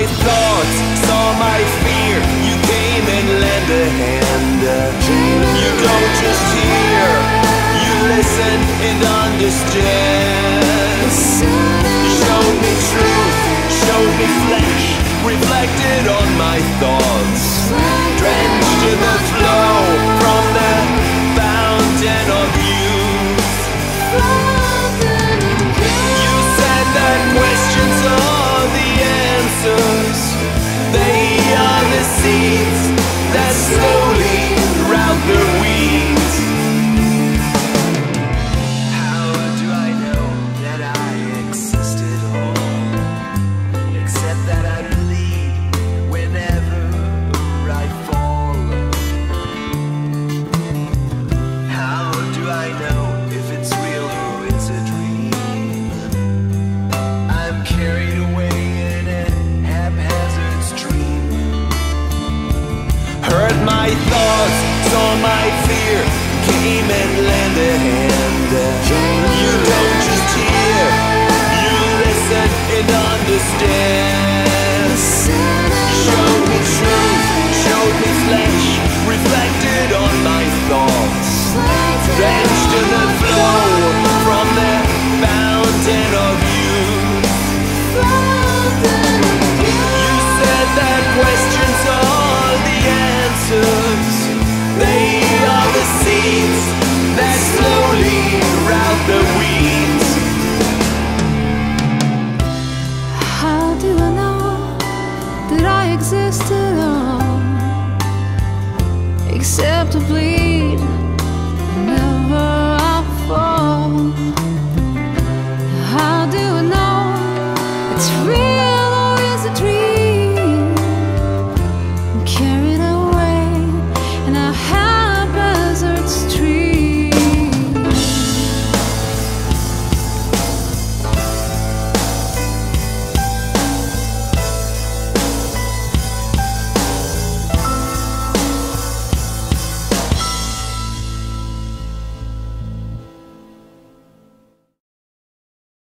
my thoughts, saw my fear. You came and lent a hand. You don't just hear, you listen and understand. You showed me truth, showed me flesh, reflected on my thoughts, drenched in the flow from the fountain